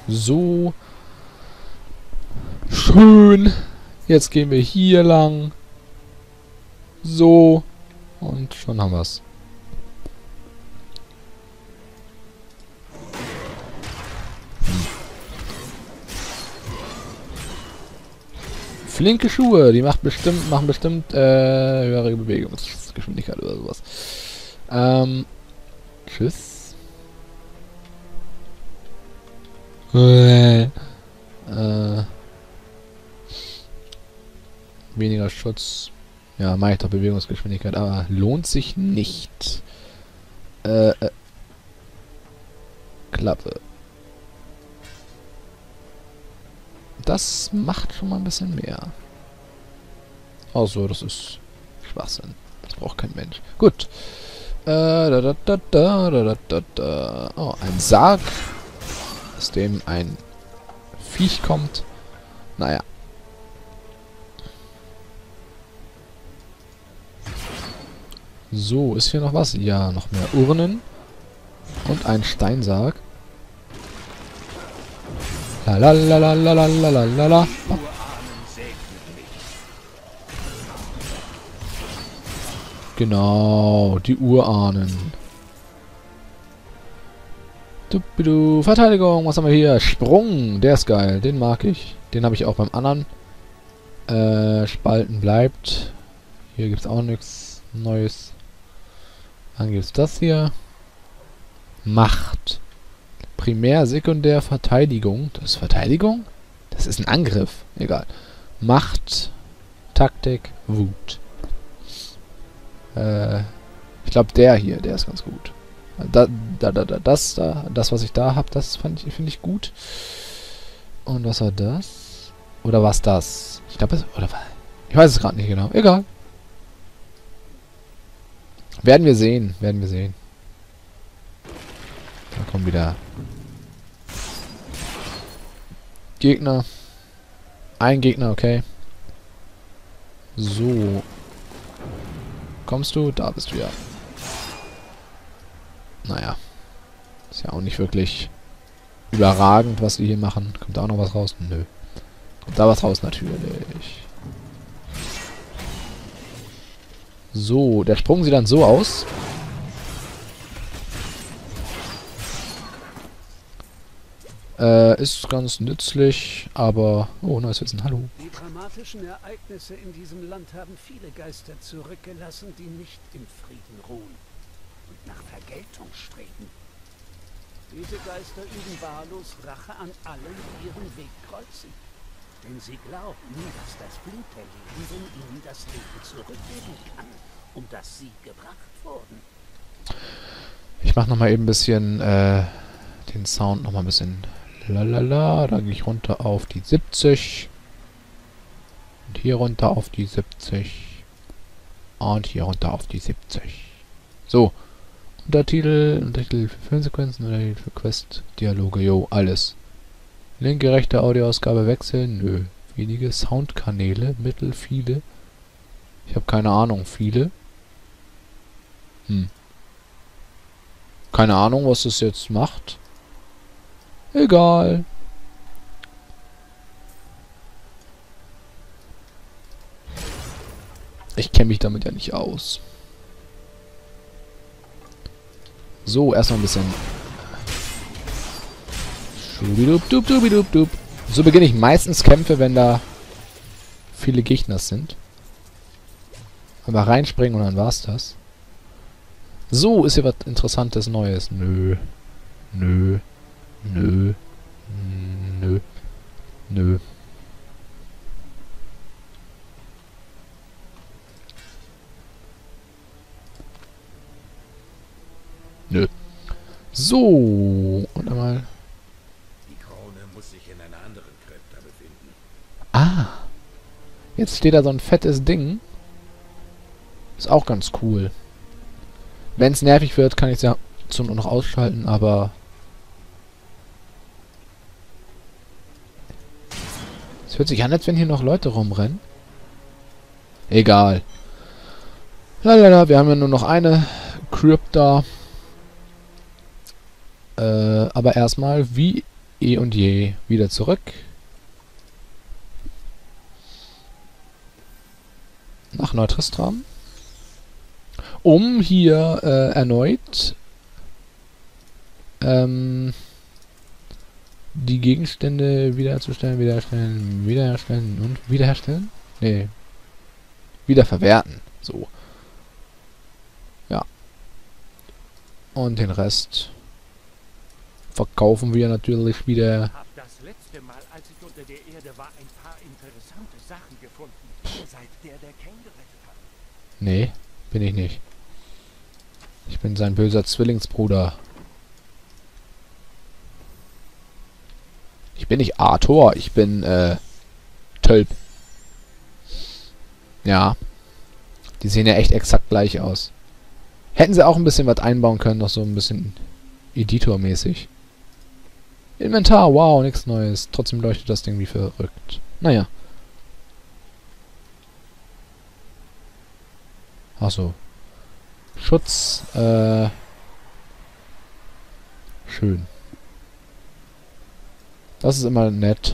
So. Schön. Jetzt gehen wir hier lang. So. Und schon haben wir es. Flinke Schuhe, die machen bestimmt höhere Bewegungsgeschwindigkeit oder sowas. Tschüss. Weniger Schutz. Ja, mache ich doch Bewegungsgeschwindigkeit, aber lohnt sich nicht. Klappe. Das macht schon mal ein bisschen mehr. Also, das ist Schwachsinn. Das braucht kein Mensch. Gut. Oh, ein Sarg, aus dem ein Viech kommt. Naja. So, ist hier noch was? Ja, noch mehr Urnen. Und ein Steinsarg. Lalalalalalalalalala. Genau, die Urahnen. Dupidu. Verteidigung, was haben wir hier? Sprung, der ist geil, den mag ich. Den habe ich auch beim anderen. Spalten bleibt. Hier gibt es auch nichts Neues. Dann gibt es das hier. Macht. Primär, Sekundär, Verteidigung. Das ist Verteidigung? Das ist ein Angriff. Egal. Macht, Taktik, Wut. Ich glaube, der hier, der ist ganz gut. Das, was ich da habe, das finde ich gut. Und was war das? Oder was das? Ich glaube, ich weiß es gerade nicht genau. Egal. Werden wir sehen. Da kommen wieder Gegner. Ein Gegner, okay. So. Kommst du? Da bist du ja. Naja. Ist ja auch nicht wirklich überragend, was die hier machen. Kommt da auch noch was raus? Nö. Kommt da was raus? Natürlich. So, der Sprung sieht dann so aus. Ist ganz nützlich, aber... Oh, neues Wissen, hallo. Die dramatischen Ereignisse in diesem Land haben viele Geister zurückgelassen, die nicht im Frieden ruhen und nach Vergeltung streben. Diese Geister üben wahllos Rache an allen, die ihren Weg kreuzen. Denn sie glauben, dass das Blut der Lebenden ihnen das Leben zurückgeben kann, um das sie gebracht wurden. Ich mach nochmal eben ein bisschen den Sound nochmal ein bisschen... Lalala, da gehe ich runter auf die 70. Und hier runter auf die 70. Und hier runter auf die 70. So. Untertitel für Filmsequenzen, Untertitel für Quest, Dialoge, jo, alles. Linke, rechte Audioausgabe wechseln, nö. Wenige Soundkanäle, mittel, viele. Ich habe keine Ahnung, viele. Keine Ahnung, was das jetzt macht. Egal. Ich kenne mich damit ja nicht aus. So, erstmal ein bisschen. So beginne ich meistens Kämpfe, wenn da viele Gegner sind. Aber reinspringen und dann war's das. So, ist hier was Interessantes Neues. Nö. So, und einmal. Die Krone muss sich in einer anderen Krypta befinden. Ah. Jetzt steht da so ein fettes Ding. Ist auch ganz cool. Wenn es nervig wird, kann ich es ja zum noch ausschalten, aber... Es hört sich an, als wenn hier noch Leute rumrennen. Egal. Lalala, wir haben ja nur noch eine Krypta. Aber erstmal, wie eh und je wieder zurück. Nach Neutristram. Um hier erneut die Gegenstände wiederherstellen und wiederherstellen? Nee. Wiederverwerten. So. Ja. Und den Rest verkaufen wir natürlich wieder. Hab das letzte Mal, als ich unter der Erde war, ein paar interessante Sachen gefunden. Seid der Ken gerettet hat. Nee, bin ich nicht. Ich bin sein böser Zwillingsbruder. Ich bin nicht Arthur, ich bin, Tölp. Ja. Die sehen ja echt exakt gleich aus. Hätten sie auch ein bisschen was einbauen können, noch so ein bisschen Editor-mäßig. Inventar, wow, nichts Neues. Trotzdem leuchtet das Ding wie verrückt. Naja. Achso. Schutz, schön. Das ist immer nett.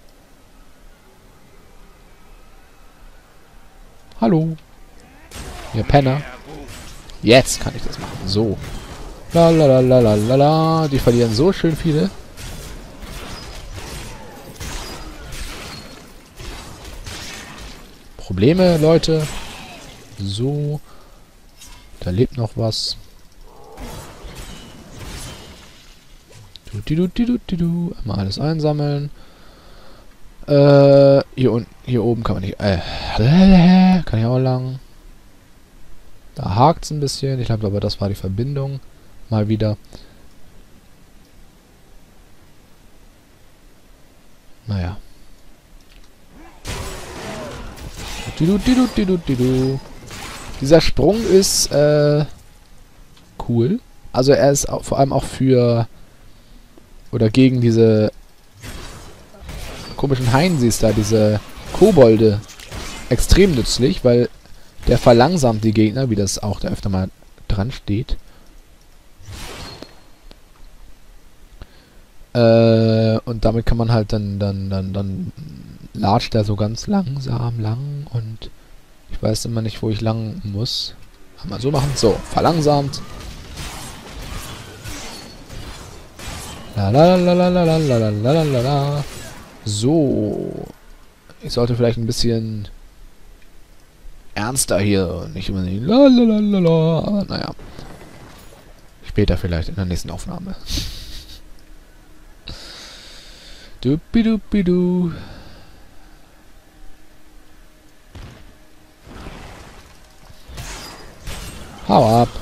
Hallo. Ihr Penner. Jetzt kann ich das machen. So. Lalalala. Die verlieren so schön viele. Probleme, Leute. So. Da lebt noch was. Einmal alles einsammeln. Hier oben kann man nicht. Kann ich auch lang. Da hakt's ein bisschen. Ich glaube aber, das war die Verbindung. Mal wieder. Naja. Dieser Sprung ist cool. Also er ist auch, vor allem auch für oder gegen diese komischen Heinsis da, diese Kobolde, extrem nützlich, weil der verlangsamt die Gegner, wie das auch da öfter mal dran steht. Und damit kann man halt dann latscht er so ganz langsam lang und ich weiß immer nicht, wo ich lang muss. Mal so machen. So, verlangsamt. Lalalalalalalalalala. So. Ich sollte vielleicht ein bisschen ernster hier und nicht immer lalalala. Aber naja. Später vielleicht in der nächsten Aufnahme. Dupidupidu. Hau ab.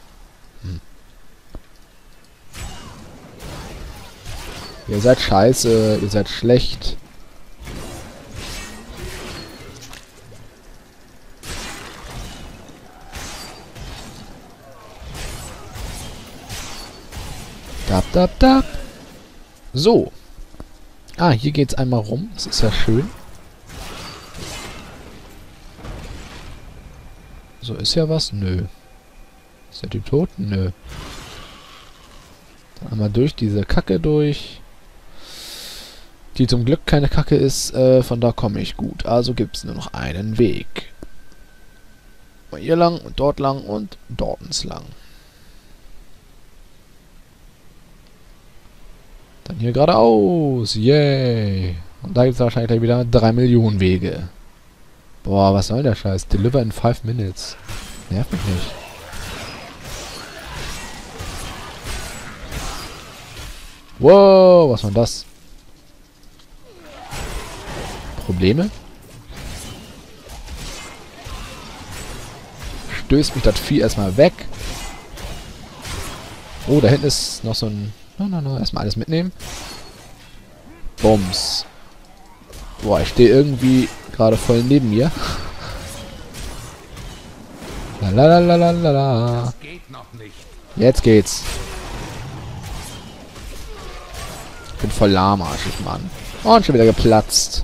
Ihr seid scheiße, ihr seid schlecht. Dab. So. Ah, hier geht's einmal rum. Das ist ja schön. So, ist ja was? Nö. Ist der Typ tot? Nö. Dann einmal durch diese Kacke durch. Die zum Glück keine Kacke ist. Von da komme ich gut. Also gibt es nur noch einen Weg. Mal hier lang und dort lang und dort lang. Dann hier geradeaus. Yay. Und da gibt es wahrscheinlich gleich wieder 3 Millionen Wege. Boah, was soll der Scheiß? Deliver in 5 minutes. Nervt mich nicht. Wow, was war das? Probleme? Stößt mich das Vieh erstmal weg. Oh, da hinten ist noch so ein... No. Erstmal alles mitnehmen. Bums. Boah, ich stehe irgendwie gerade voll neben mir. Lalalala. Das geht noch nicht. Jetzt geht's. Ich bin voll lahmarschig, Mann. Und schon wieder geplatzt.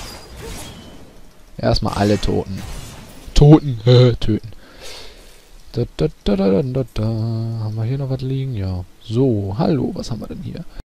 Erstmal alle Toten. Töten. Da. Haben wir hier noch was liegen? Ja. So, hallo, was haben wir denn hier?